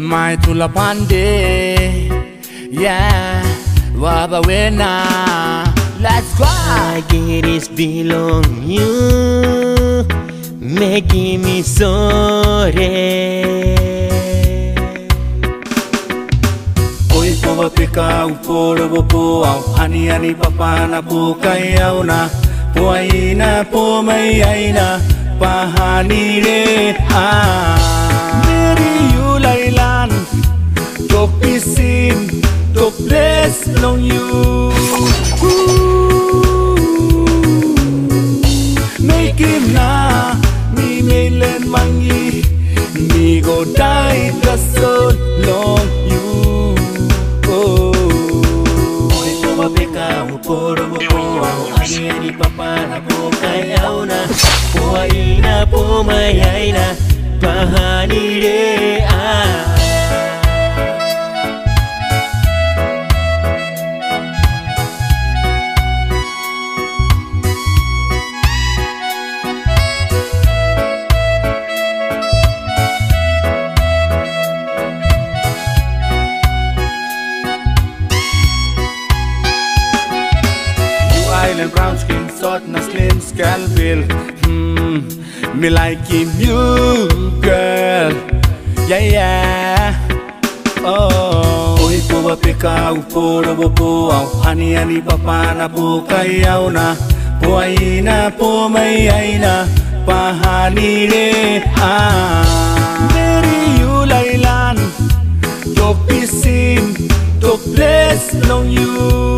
my Tula Pandi, yeah, Waba winner. Let's go. I get is belong you, making me sorry. Oi po pika uporo po au ani papa na po kaya na po aina po may aina pahani re Meri Yule Island Tokpisin Tokpisin long you make him na mi melen mangi mi go die the so long you Ani papa na po kaya na po aina po may aina pahani re Island brown skin, short na slim scalpel. Me like him, you girl. Yeah, yeah. Oh. Oi po pika uporo po au ani papa na po kaya na po aina po may aina pahani re Meri Yule Island Tokpisin Tokpisin long you.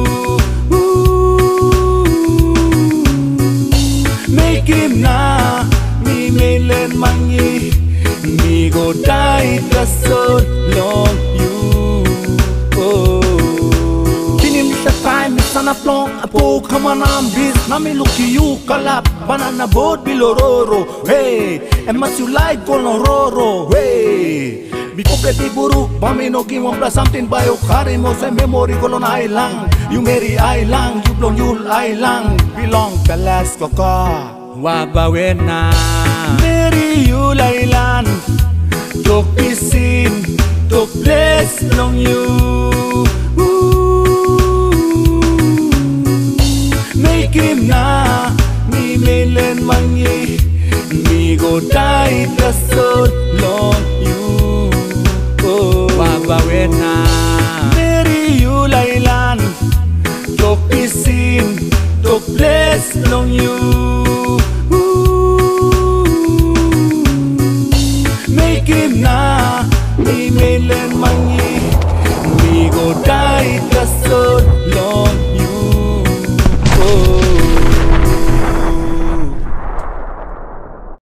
Him na mi melen mangi mi go die the so long you Tinim sa time sana plong apo kamanam bis na mi look you kalap banana boat below Roro hey and much you like kono Roro hey Biko di buru pamino gimon plus something bayo kare mo sa memory kolon island you Meri Island you blong Yule Island belong kalas koko Waba winner Meri Yule Island Tokpisin Tokpisin long you make him na mi melen mangi mi go die the so long you Waba winner Meri Yule Island Tokpisin Tokpisin long you make him na mi melen mangi mi go die the so long